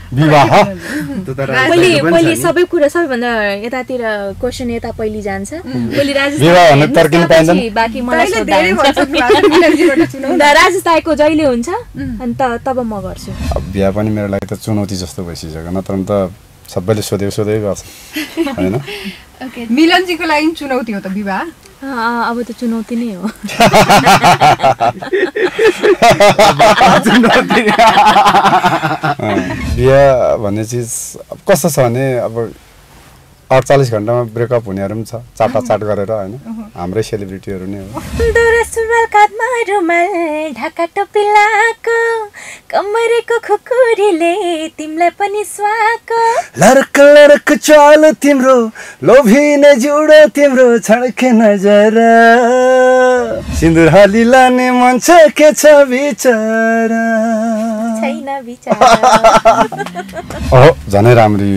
विवाह पहिले सबै कुरा सबैभन्दा यतातिर क्वेसन यता पहिले जान्छ पहिले राजेश बाँकी मलाई राजेश दाइको जहिले हुन्छ अनि तब म गर्छु बिहा पनि मेरो लागि त चुनौती जस्तो भइसक्यो नत्र त सबैले सोधेको गर्छ हैन मिलनजीको लागि चुनौती हो त विवाह अब त चुनौती नै हो बिहा भन्ने चिज कस्तो छ भने अब 48 घण्टामा ब्रेकअप हुनेहरु पनि छ चाटाचाट गरेर हैन हाम्रै सेलिब्रिटीहरु नै हो दोरा सुरुवाल काँधमा रुमाल ढाका टोपी लाको कमरेको खुकुरीले तिमीलाई पनि स्वाको लरक लरक चाल तिम्रो लोभिने जुडो तिम्रो छड्के नजर सिन्दुर हाली लाने मन छ के छ विचार छैन विचार झनै राम्री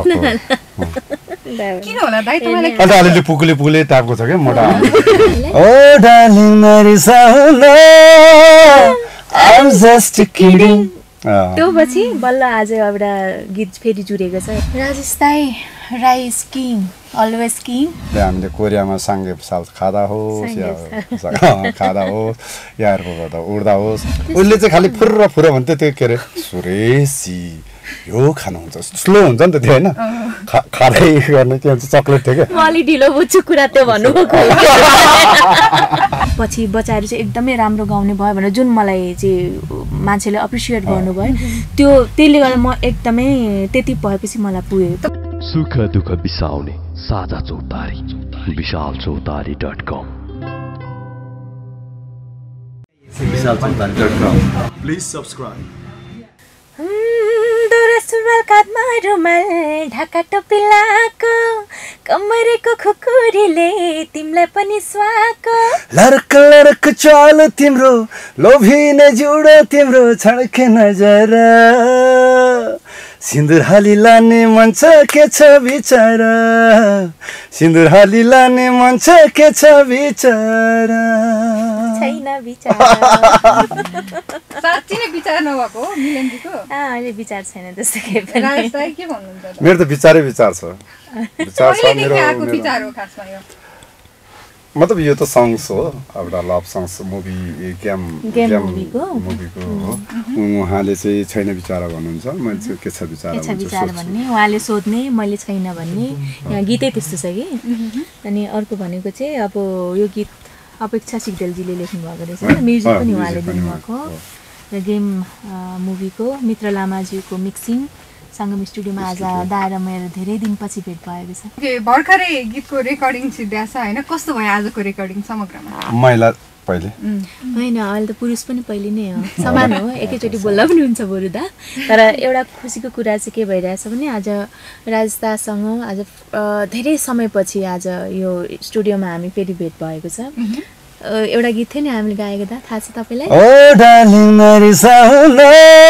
किन होला दाइ तपाईलाई अन्त अलिअलि पुकुले टाइपको छ के मोटा ओ डार्लिङ नरिसाउनु I'm just kidding त्यो पछि बल्ल आज एउटा गीत फेरि जुरेको छ राजेश दाइ राई स्किङ अलवेज किङ हामीले कोरियामा सांगे साल खादा होस् या खादा होस् या गर्दा उड्दा होस् उले चाहिँ खाली फुर्र फुर्र भन्थे त्यो के रे सुरेशी यो खानु हुन्छ स्लो हुन्छ नि त त्यो हैन खादै गर्ने के हुन्छ चकलेट थियो के मलाई ढिलो बुझ्छु कुरा त्यो भन्नुभएको पछि बच्चाहरु चाहिँ एकदमै राम्रो गाउने भयो भनेर जुन मलाई चाहिँ मान्छेले अप्रिशिएट गर्नुभयो त्यो त्यसले गर्दा म एकदमै त्यति भएपछि मलाई पुग्यो सुख दुःख बिसाउने साझा चौतारी bisalchautari.com bisalchautari.com Please subscribe दोरा सुरुवाल काँधमा रुमाल ढाका टोपी लाको कमरेको खुकुरीले तिमीलाई पनि स्वाको लरक लरक चाल तिम्रो लोभिने जुडो तिम्रो छड्के नजर सिन्दुर हाली लाने मन छ के छ विचार सिन्दुर हाली लाने मन छ के छ विचार छैन विचार साच्चै नै विचार नभएको हो मिलनजीको अहिले विचार छैन त्यस्तो के पनि राजेश दाइ के भन्नुहुन्छ मेरो त विचारै विचार छ विचार छ मेरो विचार हो खासमा यो मतलब यो त सङ्ग्स हो एउटा लभ सङ्ग्स मुभी गेम मुभीको हो उहाँले चाहिँ छैन विचार भन्नुहुन्छ मैले चाहिँ के छ विचार भन्ने उहाँले सोध्ने मैले छैन भन्ने यहाँ गीतै त्यस्तो छ कि अनि अर्को भनेको चाहिँ अब यो गीत अपेक्षा सिग्देलजीले लेख्नु भएको रहेछ म्युजिक पनि उहाँले दिनुभएको र गेम मुभीको मित्र लामाज्यूको मिक्सिङ संगम स्टुडियोमा आज दाएर मेरो धेरै दिनपछि भेट भएको छ भर्खरै गीतको रेकर्डिङ सिद्ध्याछ हैन कस्तो भयो आजको रेकर्डिङ समग्रमा महिला पहिले हैन अहिले त पुरुष पनि पहिले नै हो समान हो एकैचोटि बोल्दा पनि हुन्छ बरु दा तर एउटा खुसीको कुरा चाहिँ के भइरहेछ भने आज राजदासँग आज धेरै समयपछि आज यो स्टुडियोमा हामी फेरि भेट भएको छ एउटा गीत थियो नि हामीले गाएको दा थाहा छ तपाईलाई ओ डार्लिङ नरिसाउनु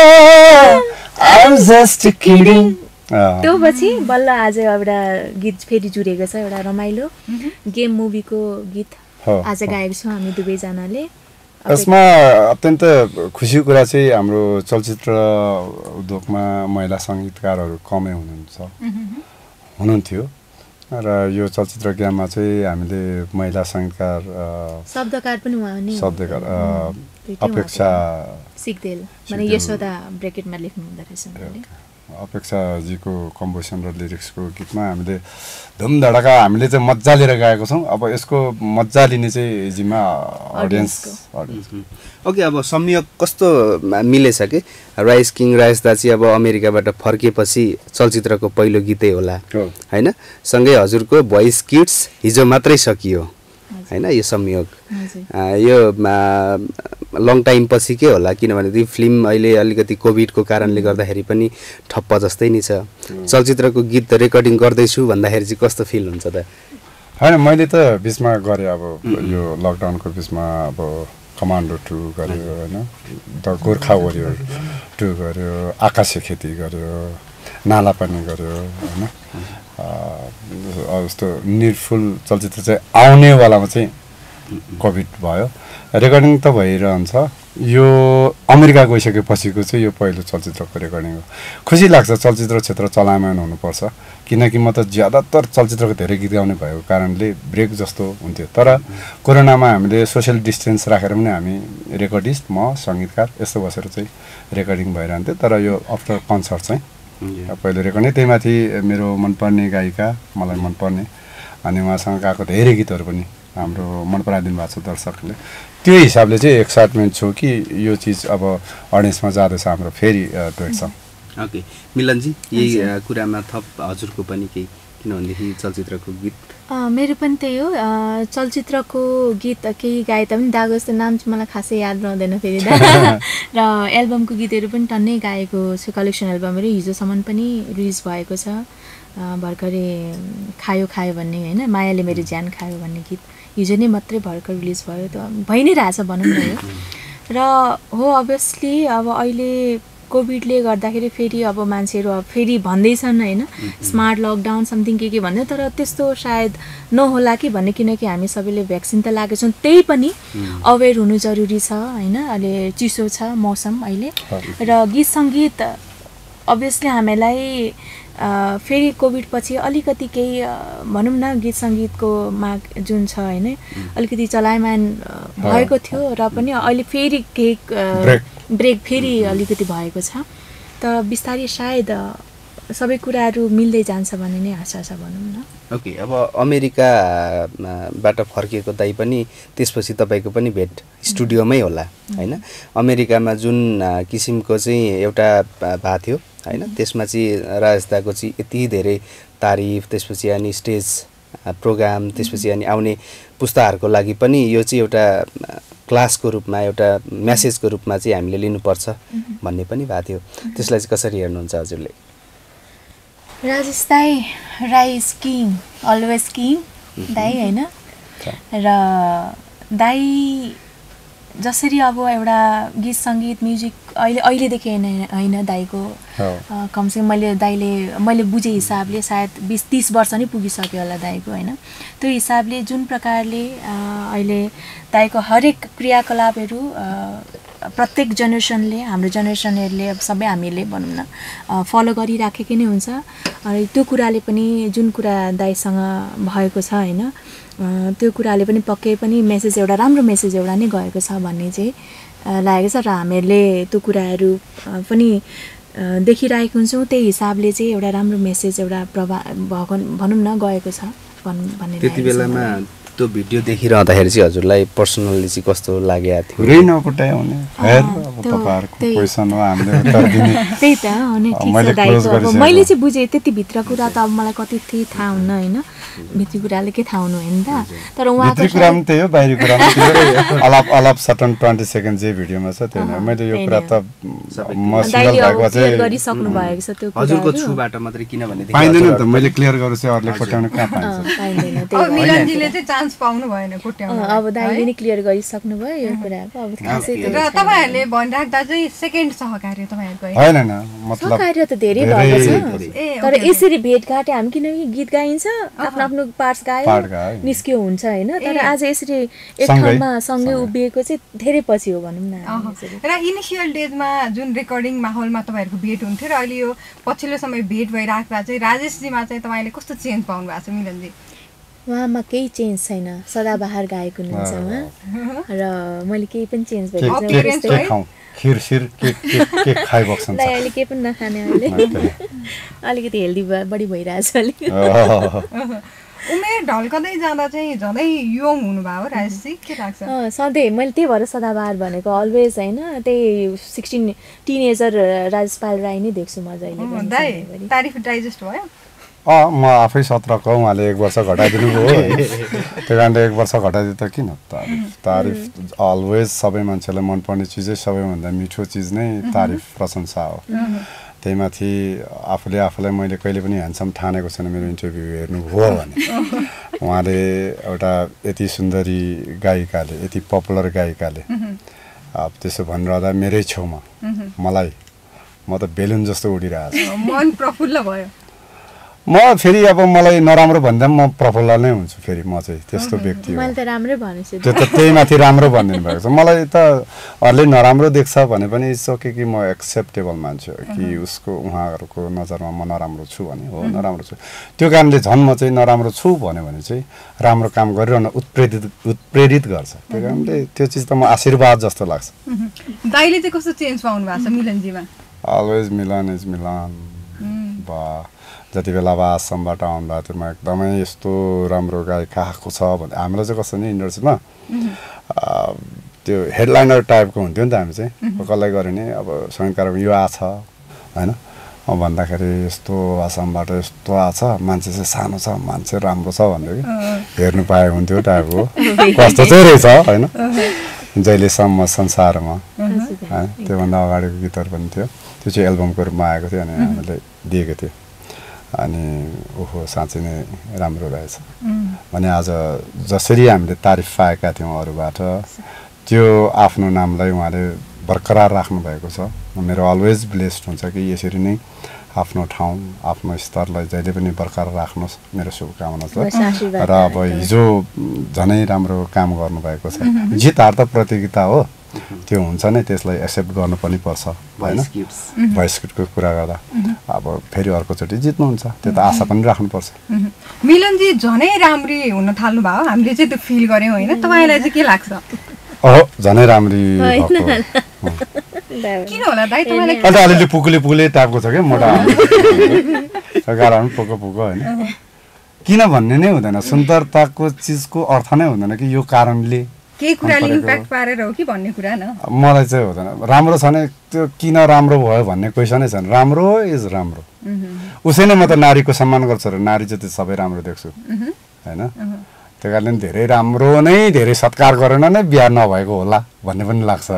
I'm just kidding त्यो पछि बल्ल आज एउटा गीत फेरि जुरेको छ एउटा रमाइलो गेम मुभीको गीत आज गाएको छौँ हामी दुवै जनाले यसमा अत्यन्त खुसीको कुरा चाहिँ हाम्रो चलचित्र उद्योगमा महिला संगीतकारहरू कमै हुनुहुन्थ्यो र यो चलचित्र गेममा चाहिँ हामीले महिला संगीतकार शब्दकार पनि उहाँ नि शब्दकार अपेक्षा सिग्देल माने यशोदा ब्रेकेटमा लेख्नु हुँदा रहेछ अपेक्षाजीको कम्पोजिसन र लिरिक्सको गीतमा हामीले धुमधडका हामीले चाहिँ मजा लिएर गाएको छौँ अब यसको मजा लिने चाहिँ जिम्मा अडियन्स ओके अब संयोग कस्तो मिलेछ कि राइस किङ राइस दाची अब अमेरिकाबाट फर्केपछि चलचित्रको पहिलो गीतै होला हैन सँगै हजुरको भोइस किट्स हिजो मात्रै सकियो हैन यो संयोग यो लङ टाइम पछि के होला किनभने त्यो फिल्म अहिले अलिकति कोभिडको कारणले गर्दाखेरि पनि ठप्प जस्तै नि छ चलचित्रको गीत रेकर्डिङ गर्दैछु भन्दाखेरि चाहिँ कस्तो फिल हुन्छ त हैन मैले त बीचमा गरे अब यो लकडाउनको बीचमा अब कमान्डो 2 गर्यो हैन द गोर्खा वरियर 2 गर्यो आकाशे खेती गर्यो नाला पनि गर्यो हैन जस्तो निडफुल चलचित्र चाहिँ आउने वालामा चाहिँ कोभिड भयो रेकर्डिङ त भइरहन्छ यो अमेरिका गइसकेपछिको चाहिँ यो पहिलो चलचित्रको रेकर्डिङ हो खुसी लाग्छ चलचित्र क्षेत्र चलायमान हुनुपर्छ किनकि म त ज्यादातर चलचित्रको धेरै गीत गाउने भएको कारणले ब्रेक जस्तो हुन्थ्यो तर कोरोनामा हामीले सोसियल डिस्टेन्स राखेर पनि हामी रेकर्डिस्ट म सङ्गीतकार यस्तो बसेर चाहिँ रेकर्डिङ भइरहन्थ्यो तर यो आफ्टर कन्सर्ट चाहिँ पहिलो रेकर्डिङ त्यहीमाथि मेरो मनपर्ने गायिका मलाई मनपर्ने अनि उहाँसँग गएको धेरै गीतहरू पनि हाम्रो मन पराइदिनु भएको छ दर्शकले त्यो हिसाबले चाहिँ एक्साइटमेन्ट छु कि यो चिज अब अडियन्समा जाँदैछ हाम्रो फेरि भेट्छौँ ओके मिलनजी यही कुरामा थप हजुरको पनि केही किनभनेदेखि चलचित्रको गीत मेरो पनि त्यही हो चलचित्रको गीत केही गाए तापनि दागो जस्तो नाम चाहिँ मलाई खासै याद रहँदैन फेरि र एल्बमको गीतहरू पनि टन्नै गाएको छु कलेक्सन एल्बमहरू हिजोसम्म पनि रिलिज भएको छ भर्खरै खायो खायो भन्ने होइन मायाले मेरो ज्यान खायो भन्ने गीत हिजो नै मात्रै भर्खर रिलिज भयो त भइ नै रहेछ भनौँ न यो र हो अभियसली अब अहिले कोभिडले गर्दाखेरि फेरि अब मान्छेहरू अब फेरि भन्दैछन् होइन स्मार्ट लकडाउन समथिङ के भन्दै तर त्यस्तो सायद नहोला कि भन्ने किनकि हामी सबैले भ्याक्सिन त लागेको छौँ त्यही पनि अवेर हुनु जरुरी छ होइन अहिले चिसो छ मौसम अहिले र गीत सङ्गीत अभियसली हामीलाई फेरि कोभिड पछि अलिकति केही भनौँ न गीत सङ्गीतको माग जुन छ होइन अलिकति चलायमान भएको थियो र पनि अहिले फेरि केही ब्रेक फेरि अलिकति भएको छ तर बिस्तारै सायद सबै कुराहरू मिल्दै जान्छ भन्ने नै आशा छ भनौँ न ओके अब अमेरिकाबाट फर्किएको दाइ पनि त्यसपछि तपाईँको पनि भेट स्टुडियोमै होला होइन अमेरिकामा जुन किसिमको चाहिँ एउटा भएको थियो होइन त्यसमा चाहिँ राजेश दाको चाहिँ यति धेरै तारिफ त्यसपछि अनि स्टेज प्रोग्राम त्यसपछि अनि आउने पुस्ताहरूको लागि पनि यो चाहिँ एउटा क्लासको रूपमा एउटा म्यासेजको रूपमा चाहिँ हामीले लिनुपर्छ भन्ने पनि भएको थियो त्यसलाई चाहिँ कसरी हेर्नुहुन्छ हजुरले राजेश दाई Rai is king always king दाई होइन र दाई जसरी अब एउटा गीत सङ्गीत म्युजिक अहिलेदेखि होइन दाईको कमसेकम मैले बुझे हिसाबले सायद 20-30 वर्ष नै पुगिसक्यो होला दाईको होइन त्यो हिसाबले जुन प्रकारले अहिले दाईको हरेक क्रियाकलापहरू प्रत्येक जेनेरेसनले हाम्रो जेनेरेसनहरूले अब सबै हामीले भनौँ न फलो गरिराखेकै नै हुन्छ त्यो कुराले पनि जुन कुरा दाईसँग भएको छ होइन त्यो कुराले पनि पक्कै पनि मेसेज एउटा राम्रो मेसेज एउटा नै गएको छ भन्ने चाहिँ लागेको छ र हामीहरूले त्यो कुराहरू पनि देखिरहेको हुन्छौँ त्यही हिसाबले चाहिँ एउटा राम्रो मेसेज एउटा भनौँ न गएको छ भन्ने त्यति बेलामा त्यो भिडियो देखिरहँदाखेरि चाहिँ हजुरलाई पर्सनली चाहिँ कस्तो लागेको थियो रै नपुटाइ हुने अब तपाईहरुको क्वेशन हो हामीले उत्तर दिने त्यही त हो नि ठीक छ दाइको अब मैले चाहिँ बुझे त्यति भित्र कुरा त अब मलाई कति थाहा हुन्न हैन भित्री कुराले के थाहा हुनु हैन त तर उहाँको भित्री कुरा पनि त्यही हो बाहिरी कुरा पनि त्यही हो अलप सटन 20 सेकेन्ड जे भिडियोमा छ त्यो नै मैले यो कुरा त म सिंगल भएको चाहिँ गरिसक्नु भएको छ त्यो कुरा हजुरको छुबाट मात्रै किनभने पाइदैन नि त मैले क्लियर गरेर चाहिँ अरूले कोट्याउन कहाँ पाइन्छ पाइदैन अब मिलनजीले चाहिँ चान्स पाउनु भएन कोट्याउन अब दाइले नि क्लियर गरिसक्नु भयो यो कुराको अब खासै र तपाईहरुले भनिराख्दा चाहिँ सेकेन्ड सहकार्य तपाईहरुको हैन हैन मतलब सहकार्य त धेरै भएको छ तर यसरी भेटघाट हामी किनकि गीत गाइन्छ आफ्नो आफ्नो पार्ट्स गायो निस्क्यो हुन्छ हैन तर आज यसरी एक ठाउँमा सँगै उभिएको चाहिँ धेरै पछि हो भनौँ न र इनिशियल डेजमा जुन रेकर्डिङ माहौलमा तपाईहरुको भेट हुन्थ्यो र अहिले यो पछिल्लो समय भेट भइराख्दा चाहिँ राजेशजीमा चाहिँ तपाईले कस्तो चेन्ज पाउनु भएको छ मिलनजी उहाँमा केही चेन्ज छैन सदाबहार गाएको हुनुहुन्छ उहाँ र मैले केही पनि चेन्ज भएको खिर सिर के खाइबक्छन् दाइ अहिले केही पनि नखाने अहिले अलिकति हेल्दी बढी भइरहेछ अलिक उमेर ढल्कदै जाँदा चाहिँ झनै यङ हुनुभयो राजेशजी के लाग्छ सधैँ मैले त्यही भएर सदाबहार भनेको अलवेज होइन त्यही 16 टिनेजर राजेश पायल राई नै देख्छु म जहिले दाइ तारिफ डाइजेस्ट भयो म आफै 17 को उहाँले 1 वर्ष घटाइदिनु भयो त्यही कारणले 1 वर्ष घटाइदिए त किन तारिफ अलवेज सबै मान्छेलाई मनपर्ने चिजै सबैभन्दा मिठो चिज नै तारिफ प्रशंसा हो त्यहीमाथि आफूलाई मैले कहिले पनि ह्यान्डसम ठानेको छैन मेरो इन्टरभ्यू हेर्नु हो भने उहाँले एउटा यति सुन्दरी गायिकाले यति पपुलर गायिकाले अब त्यसो भनिरहँदा मेरै छेउमा मलाई म त बेलुन जस्तो उडिरहेको छु मन प्रफुल्ल भयो म फेरि अब मलाई नराम्रो भन्दा म प्रफुल्ल नै हुन्छु फेरि म चाहिँ त्यस्तो व्यक्ति हो मैले त राम्रै भनेछु त्यो त त्यही माथि राम्रो भनिदिनु भएको छ मलाई त अरूले नराम्रो देख्छ भने पनि इट्स ओके कि म एक्सेप्टेबल मान्छु कि उसको उहाँहरूको नजरमा म नराम्रो छु भने हो नराम्रो छु त्यो कारणले झन् म चाहिँ नराम्रो छु भन्यो भने चाहिँ राम्रो काम गरिरहन उत्प्रेरित गर्छ त्यो कारणले त्यो चिज त म आशीर्वाद जस्तो लाग्छ दाइले चाहिँ कस्तो चेन्ज पाउनु भएको छ मिलनजीमा अलवेज मिलन इज मिलन बा जति बेला अब आसामबाट आउनुभएकोमा एकदमै यस्तो राम्रो गायक आएको छ भने हामीलाई चाहिँ कस्तो नि इन्डस्ट्रीमा त्यो हेडलाइनर टाइपको हुन्थ्यो नि त हामी चाहिँ कसलाई गऱ्यो नि अब सङ्गीतकारको यो आछ होइन भन्दाखेरि यस्तो आसामबाट यस्तो आछ मान्छे चाहिँ सानो छ मान्छे राम्रो छ भन्दै कि हेर्नु पाए हुन्थ्यो टाइपको कस्तो चाहिँ रहेछ होइन जहिलेसम्म संसारमा त्योभन्दा अगाडिको गीतहरू पनि थियो त्यो चाहिँ एल्बमको रूपमा आएको थियो अनि हामीले दिएको थियो अनि ओहो साँच्चै नै राम्रो रहेछ भने आज जसरी हामीले तारिफ पाएका थियौँ अरूबाट त्यो आफ्नो नामलाई उहाँले बरकरार राख्नु भएको छ मेरो अलवेज ब्लेस्ड हुन्छ कि यसरी नै आफ्नो ठाउँ आफ्नो स्तरलाई जहिले पनि बरकरार राख्नुहोस् मेरो शुभकामना छ र अब हिजो झनै राम्रो काम गर्नुभएको छ जित हार त प्रतियोगिता हो त्यो हुन्छ नै त्यसलाई एक्सेप्ट गर्नु पनि पर्छ होइन भोइस किटको कुरा गर्दा अब फेरि अर्कोचोटि जित्नुहुन्छ त्यो त आशा पनि राख्नुपर्छ मिलनजी झनै राम्री हुन थाल्नु भयो हामीले चाहिँ त्यो फिल गर्यौँ होइन तपाईँलाई चाहिँ के लाग्छ झनै राम्री किन होला दाइ तपाईँलाई अन्त अलिअलि पुकुले टाइपको छ क्या मोटा गाह्रो पनि पोको होइन किन भन्ने नै हुँदैन सुन्दरताको चिजको अर्थ नै हुँदैन कि यो कारणले केही कुराले इम्प्याक्ट पारेर हो कि भन्ने कुरा न मलाई चाहिँ हुँदैन राम्रो छ भने त्यो किन राम्रो भयो भन्ने क्वेसनै छैन राम्रो इज राम्रो उसै नै म त नारीको सम्मान गर्छु र नारी चाहिँ सबै राम्रो देख्छु होइन त्यो कारणले धेरै राम्रो नै धेरै सत्कार गरेन नै बिहा नभएको होला भन्ने पनि लाग्छ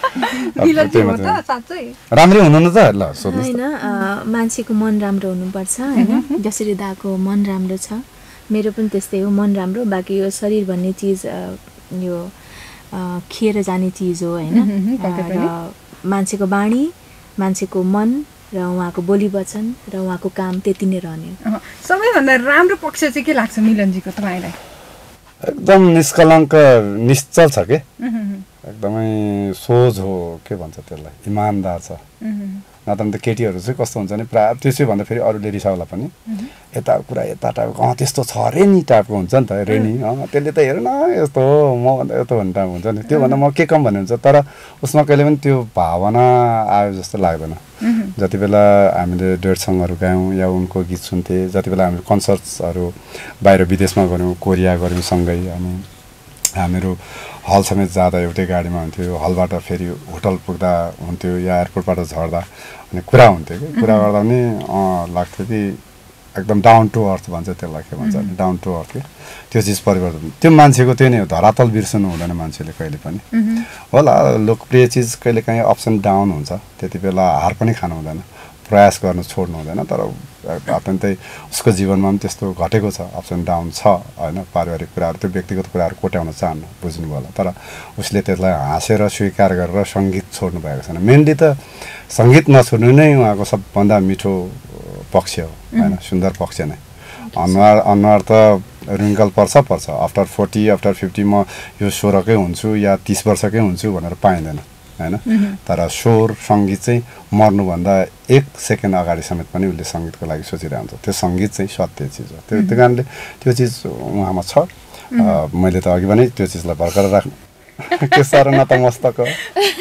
राम्रै हुनु न त ल होइन मान्छेको मन राम्रो हुनुपर्छ होइन जसरी दाको मन राम्रो छ मेरो पनि त्यस्तै हो मन राम्रो बाँकी यो शरीर भन्ने चिज यो खिएर जाने चिज हो होइन र मान्छेको बाणी मान्छेको मन र उहाँको बोली वचन र उहाँको काम त्यति नै रहने सबैभन्दा राम्रो पक्ष चाहिँ के लाग्छ मिलनजीको तपाईँलाई एकदम निष्कलङ्क निश्चल छ के एकदमै सोझ हो के भन्छ त्यसलाई इमान्दार छ नत्र त केटीहरू चाहिँ कस्तो हुन्छ नि प्रायः त्यसै भन्दा फेरि अरूले रिसाउला पनि यता कुरा यता टाइपको त्यस्तो छ रे नि टाइपको हुन्छ नि त रे नि त्यसले त हेर न यस्तो हो म भन्दा यस्तो भन्ने टाइप हुन्छ नि त्यो भन्दा म के कम भन्ने हुन्छ तर उसमा कहिले पनि त्यो भावना आयो जस्तो लाग्दैन जति बेला हामीले डेट सङहरू गायौँ या उनको गीत सुन्थेँ जति बेला हामीले कन्सर्ट्सहरू बाहिर विदेशमा गऱ्यौँ कोरिया गऱ्यौँ सँगै अनि हामीहरू हल समेत जाँदा एउटै गाडीमा हुन्थ्यो हलबाट फेरि होटल पुग्दा हुन्थ्यो या एयरपोर्टबाट झर्दा अनि कुरा हुन्थ्यो कि कुरा गर्दा पनि लाग्थ्यो कि एकदम डाउन टु अर्थ भन्छ त्यसलाई के भन्छ डाउन टु अर्थ के त्यो चिज परिवर्तन त्यो मान्छेको त्यो नै हो धरातल बिर्सनु हुँदैन मान्छेले कहिले पनि होला लोकप्रिय चिज कहिले काहीँ अप्स एन्ड डाउन हुन्छ त्यति बेला हार पनि खानु हुँदैन प्रयास गर्नु छोड्नु हुँदैन तर अत्यन्तै उसको जीवनमा पनि त्यस्तो घटेको छ अप्स एन्ड डाउन छ होइन पारिवारिक कुराहरू त्यो व्यक्तिगत कुराहरू कोट्याउन चाहनु बुझ्नुभयो होला तर उसले त्यसलाई हाँसेर स्वीकार गरेर सङ्गीत छोड्नु भएको छैन मेनली त सङ्गीत नछोड्नु नै उहाँको सबभन्दा मिठो पक्ष हो होइन सुन्दर पक्ष नै अनुहार त रिङ्कल पर्छ आफ्टर 40 आफ्टर 50 म यो 16कै हुन्छु या 30 वर्षकै हुन्छु भनेर पाइँदैन होइन तर स्वर सङ्गीत चाहिँ मर्नुभन्दा 1 सेकेन्ड अगाडि समेत पनि उसले सङ्गीतको लागि सोचिरहन्छ त्यो सङ्गीत चाहिँ सत्य चिज हो त्यो कारणले त्यो चिज उहाँमा छ मैले त अघि पनि त्यो चिजलाई भर्खर राख्नु के साह्रो न त मस्तक हो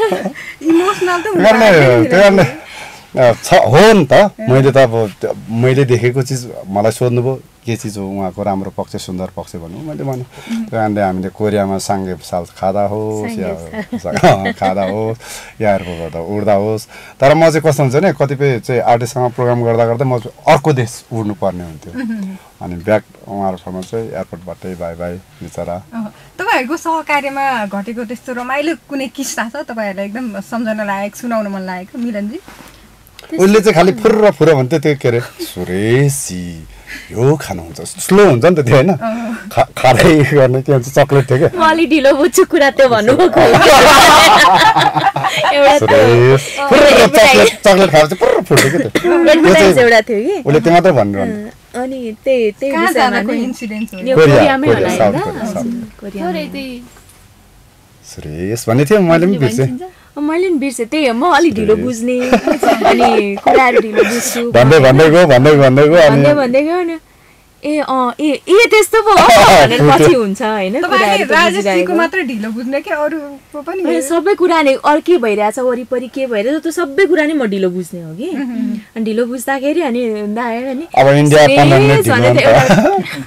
हो नि त मैले त अब मैले देखेको चिज मलाई सोध्नुभयो के चिज हो उहाँको राम्रो पक्ष सुन्दर पक्ष भन्नु मैले भने त्यो कारणले हामीले कोरियामा साङ्गे साल खाँदा होस् या खाँदा होस् या एयरपोर्टबाट उड्दा होस् तर म चाहिँ कस्तो हुन्छ नि कतिपय चाहिँ आर्टिस्टसँग प्रोग्राम गर्दा गर्दै म अर्को देश उड्नु पर्ने हुन्थ्यो अनि ब्याक उहाँहरूसँग चाहिँ एयरपोर्टबाटै बाई बाई बिचरा तपाईँहरूको सहकार्यमा घटेको त्यस्तो रमाइलो कुनै किस्सा छ तपाईँहरूलाई एकदम सम्झना लागेको सुनाउन मन लागेको मिलनजी उसले चाहिँ खालि फुर्र भन्थ्यो त्यो के अरे सुरेशजी यो खानुहुन्छ स्लो हुन्छ नि त त्यो होइन खाँदै गर्ने के भन्छ चक्लेट थियो क्या अलि ढिलो बुझ्छु कुरा त्यो भन्नुभएको चक्लेट खाएर चाहिँ पुरा फुट्यो क्या त्यो उसले त्यो मात्रै भनिरहनु अनि त्यही कहाँ विषयमा जानको नै इन्सिडेन्ट हो यो कोरियामै होला हैन कोरियामै सुरेश भन्ने थियो मैले पनि बिर्सेँ मैले पनि बिर्सेँ त्यही हो म अलिक ढिलो बुझ्ने अनि कुराहरू ढिलो बुझ्छु भन्दै गयो भन्दै गयो नि ए त्यस्तो पो हो भनेर पछि हुन्छ हैन तपाईले राजेशजीको मात्र ढिलो बुझ्ने कि अरूको पनि सबै कुरा नै अरु के भइरहेछ वरिपरि के भइरहेछ त्यो सबै कुरा नै म ढिलो बुझ्ने हो कि अनि ढिलो बुझ्दाखेरि अनि अनि अब इन्डिया 15 मिनेट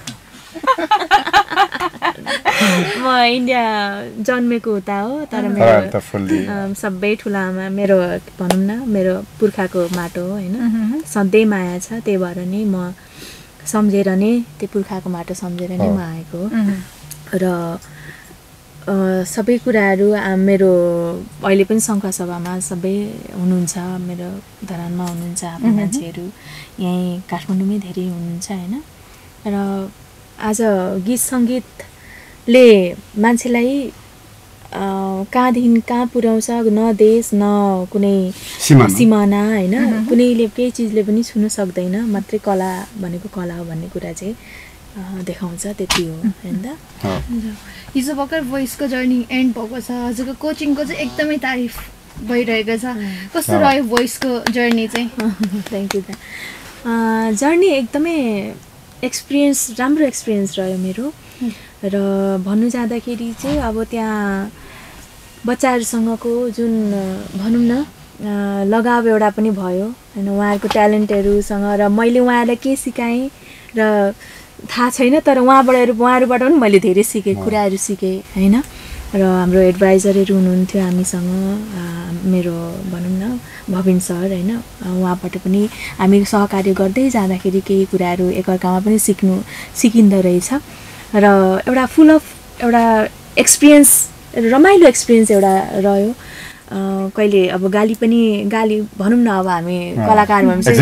म इन्डिया जन्मेको उता हो तर मेरो सबै ठुला आमा मेरो भनौँ न मेरो पुर्खाको माटो हो हैन सधैँ माया छ त्यही भएर नै म सम्झेर नै त्यो पुर्खाको माटो सम्झेर नै म आएको हो र सबै कुराहरू मेरो अहिले पनि सङ्घ सभामा सबै हुनुहुन्छ मेरो धरानमा हुनुहुन्छ आफ्नो मान्छेहरू यहीँ काठमाडौँमै धेरै हुनुहुन्छ हैन र आज गीत सङ्गीतले मान्छेलाई कहाँदेखि कहाँ पुर्याउँछ न देश न कुनै सिमाना हैन कुनैले केही चिजले पनि छुन सक्दैन मात्रै कला भनेको कला हो भन्ने कुरा चाहिँ देखाउँछ त्यति हो हैन त हिजो भर्खर भोइसको जर्नी एन्ड भएको छ हजुरको कोचिङको चाहिँ एकदमै तारिफ भइरहेको छ कस्तो रह्यो भोइसको जर्नी चाहिँ थ्याङ्क यू जर्नी एकदमै राम्रो एक्सपिरियन्स रह्यो मेरो र भन्नु जाँदाखेरि चाहिँ अब त्यहाँ बच्चाहरूसँगको जुन भनौँ न लगाव एउटा पनि भयो हैन उहाँहरूको ट्यालेन्टहरूसँग र मैले उहाँहरूलाई के सिकाएँ र थाहा छैन तर उहाँहरूबाट पनि मैले धेरै सिकेँ कुराहरू सिकेँ हैन र हाम्रो एडभाइजरहरू हुनुहुन्थ्यो हामीसँग मेरो भनौँ न भविन सर हैन उहाँबाट पनि हामी सहकार्य गर्दै जाँदाखेरि केही कुराहरू एकअर्कामा पनि सिकिँदो रहेछ र एउटा फुल अफ एउटा एक्सपिरियन्स रमाइलो एक्सपिरियन्स एउटा रह्यो कहिले अब गाली भनौँ न अब हामी कलाकार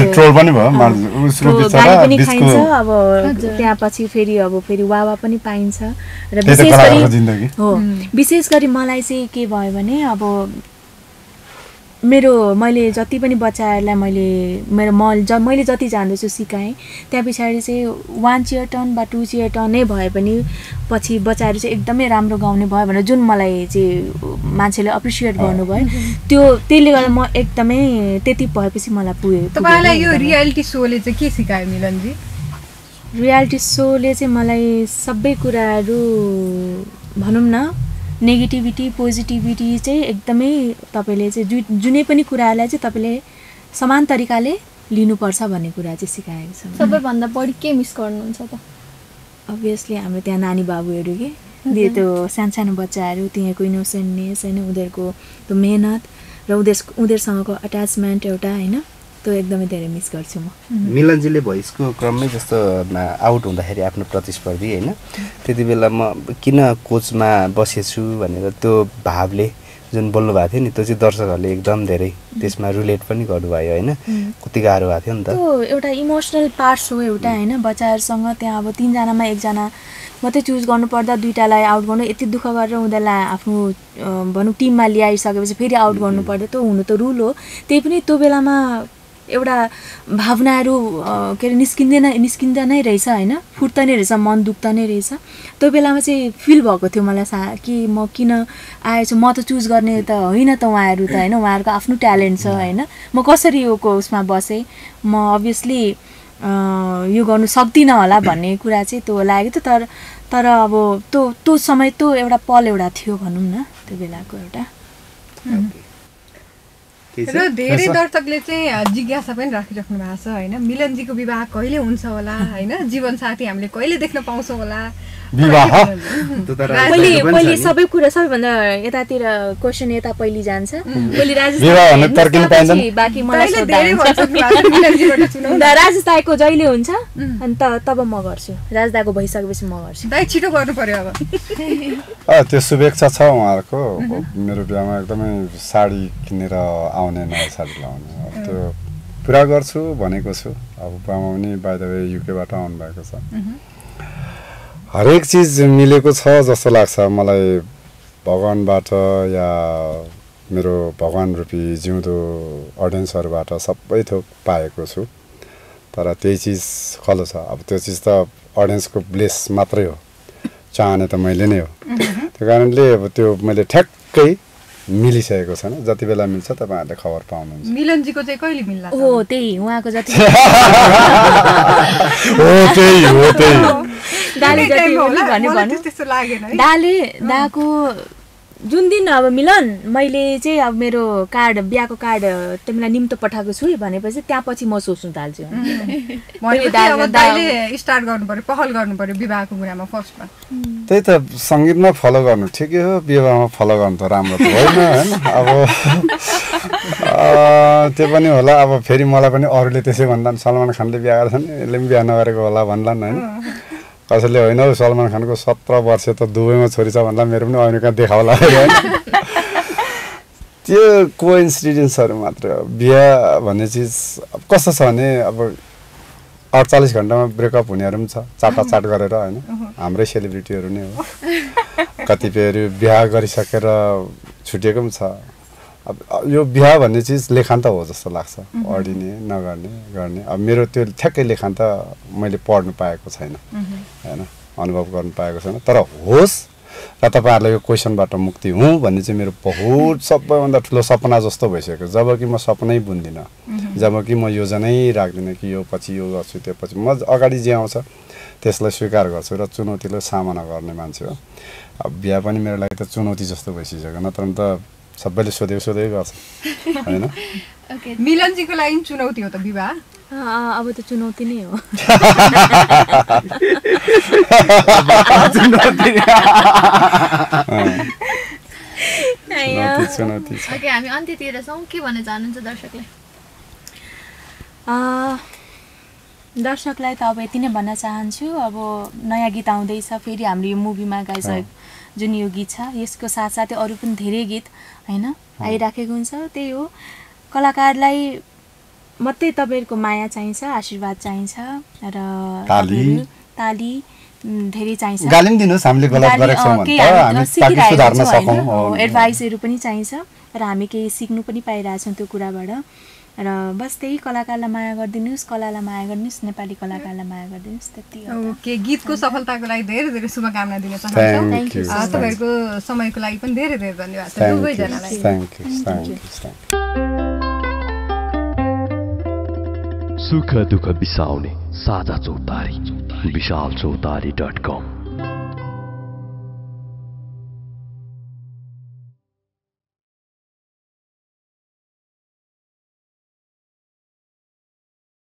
गाली पनि खाइन्छ अब त्यहाँ पछि फेरि वाह पनि पाइन्छ र विशेष गरी मलाई चाहिँ के भयो भने अब मैले जति पनि बच्चाहरूलाई मैले जति जान्दछु सिकाएँ त्यहाँ पछाडि चाहिँ 1 चेयर टर्न वा 2 चेयर टर्न नै भए पनि पछि बच्चाहरू चाहिँ एकदमै राम्रो गाउने भयो भनेर जुन मलाई चाहिँ मान्छेले एप्रिसिएट गर्नुभयो त्यसले गर्दा म एकदमै त्यति भएपछि मलाई पुग्यो तपाईलाई यो रियालिटी सोले चाहिँ के सिकायो मिलनजी रियालिटी सोले चाहिँ मलाई सबै कुराहरू भनौँ न नेगेटिभिटी पोजिटिभिटी चाहिँ एकदमै तपाईले चाहिँ जुनै पनि कुरालाई चाहिँ तपाईले समान तरिकाले लिनुपर्छ भन्ने कुरा चाहिँ सिकाएको छ सबैभन्दा बढी के मिस गर्नुहुन्छ त अभियसली हाम्रो त्यहाँ नानी बाबुहरू के त्यो सानो बच्चाहरू त्यहाँको इनोसेन्टनेस हैन उनीहरूको त्यो मेहनत र उनीहरूसँगको अट्याचमेन्ट एउटा हैन त्यो एकदमै धेरै मिस गर्छु म मिलनजीले भोइसको क्रममै जस्तो आउट हुँदाखेरि आफ्नो प्रतिस्पर्धी हैन त्यति बेला म किन कोचमा बसेछु भनेर त्यो भावले जुन बोल्नु भएको थियो नि त्यो चाहिँ दर्शकहरूले एकदम धेरै त्यसमा रिलेट पनि गर्नुभयो हैन कति गाह्रो भएको थियो नि त त्यो एउटा इमोसनल पार्ट्स हो एउटा हैन बच्चाहरूसँग त्यहाँ अब 3 जनामा एकजना मात्रै चुज गर्नु पर्दा दुईटालाई आउट गर्नु यति दुःख गरेर उनीहरूलाई आफ्नो भनौँ टिममा ल्याइसकेपछि फेरि आउट गर्नु पर्दा त्यो हुनु त रुल हो त्यही पनि त्यो बेलामा एउटा भावनाहरू के अरे निस्किँदा नै रहेछ हैन फुट्दा नै रहेछ मन दुख्दा नै रहेछ त्यो बेलामा चाहिँ फिल भएको थियो मलाई कि म किन आएछु म त चुज गर्ने त होइन त उहाँहरू त हैन उहाँहरूको आफ्नो ट्यालेन्ट छ हैन म कसरी योको उसमा बसेँ म अभियसली यो गर्नु सक्दिनँ होला भन्ने कुरा चाहिँ त्यो लाग्यो तर अब त्यो समय त्यो एउटा पल एउटा थियो भनौँ न त्यो बेलाको एउटा र धेरै दर्शकले चाहिँ जिज्ञासा पनि राखिराख्नु भएको छ हैन मिलनजीको विवाह कहिले हुन्छ होला हैन जीवनसाथी हामीले कहिले देख्न पाउँछौँ होला पहिले सबै कुरा सबैभन्दा यतातिर क्वेसन यता पहिले जान्छ पहिले राजेश बाँकी मलाई राजेश दाइको जहिले हुन्छ अनि तब म गर्छु राजेश दाइको भइसकेपछि म गर्छु दाइ छिटो गर्नु पर्यो अब त्यो शुभेच्छा छ उहाँहरूको मेरो बिहामा एकदमै साडी किनेर आउने नयाँ साडी लाउने त्यो पुरा गर्छु भनेको छु अब बाबा पनि बाइ द वे युकेबाट आउनु भएको छ हरेक चिज मिलेको छ जस्तो लाग्छ मलाई भगवानबाट या मेरो भगवान रूपी जिउँदो अडियन्सहरूबाट सबै थोक पाएको छु तर त्यही चिज खलो छ अब त्यो चिज त अडियन्सको ब्लेस मात्रै हो चाहने त मैले नै हो त्यो कारणले अब त्यो मैले ठ्याक्कै मिलिसकेको छैन जति बेला मिल्छ तपाईहरुले खबर पाउनुहुन्छ मिलनजीको चाहिँ कहिले मिल्ला हो त्यही उहाँको जति हो त्यही दाले जति भन्नु त्यस्तो लागेन है दाको जुन दिन अब मिलन मैले चाहिँ अब मेरो कार्ड बिहाको कार्ड तिमीलाई निम्तो पठाएको छु भनेपछि त्यसपछि म सोच्नु थाल्छु अब दाइले स्टार्ट गर्नु पर्यो पहल गर्नु पर्यो विवाहको कुरामा फर्स्टमा त्यही त संगीतमा फलो गर्नु ठिकै हो विवाहमा फलो गर्नु त राम्रो त होइन हैन अब त्यो पनि होला अब फेरि मलाई पनि अरूले त्यसै भन्दान सलमान खानले बिहा गर्छन् यसले पनि बिहा नगरेको होला भन्लान् हैन कसैले होइन सलमान खानको 17 वर्ष त दुबईमा छोरी छ भन्दा मेरो पनि अमेरिका देखाउला हैन त्यो कोइन्सिडेन्सहरु मात्र बिहा भन्ने चिज कस्तो छ भने अब 48 घण्टामा ब्रेकअप हुनेहरु पनि छ चाटाचाट गरेर हैन हाम्रै सेलिब्रिटीहरु नै हो कतिपयहरु बिहा गरिसकेर छुटेको पनि छ अब यो बिहा भन्ने चिज लेखान्त हो जस्तो लाग्छ अडिने नगर्ने गर्ने अब मेरो त्यो ठ्याक्कै लेखान्त मैले पढ्नु पाएको छैन हैन अनुभव गर्न पाएको छैन तर होस् र तपाईहरुलाई यो क्वेशनबाट मुक्ति हुँ भन्ने चाहिँ मेरो बहुत सबैभन्दा ठुलो सपना जस्तो भइसक्यो जबकि म सपनै बुन्दिन जबकि म योजनै राख्दिन कि यो पछि यो गर्छु त्यो पछि म अगाडि जे आउँछ त्यसलाई स्वीकार गर्छु र चुनौतीलाई सामना गर्ने मान्छे हो अब बिहा पनि मेरो लागि त चुनौती जस्तो भइसक्यो नत्र त सबैले सोधै गर्छ हैन ओके मिलनजीको लागि चुनौती हो त विवाह अब त चुनौती नै हो चुनौती ओके हामी अन्त्यतिर छौं के भन्न चाहनुहुन्छ दर्शकलाई दर्शकलाई त अब यति नै भन्न चाहन्छु अब नयाँ गीत आउँदैछ फेरि हाम्रो यो मुभीमा गाइसकेको जुन यो गीत छ यसको साथसाथै अरू पनि धेरै गीत हैन आइराखेको हुन्छ त्यही हो कलाकारलाई मात्रै तपाईहरुको माया चाहिन्छ आशीर्वाद चाहिन्छ र ताली धेरै चाहिन्छ गाली पनि दिनुस् हामीले गलत गरेको छौं भने हामी ताकि सुधार्न सकौं एडभाइसहरु पनि चाहिन्छ र हामी केही सिक्नु पनि पाइरहेछौं त्यो कुराबाट र बस त्यही कलाकारलाई माया गरिदिनुस् कलालाई माया गरिदिनुस् नेपाली कलाकारलाई माया गरिदिनुस् त्यति हो ओके गीतको सफलताको लागि धेरै धेरै शुभकामना दिन चाहन्छु थ्यांक यू तपाईहरुको समयको लागि पनि धेरै धेरै धन्यवाद छ दुवै जनालाई थ्यांक यू सुख दुःख बिसाउने साझा चौतारी बिशालचौतारी.com